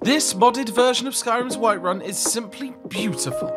This modded version of Skyrim's Whiterun is simply beautiful.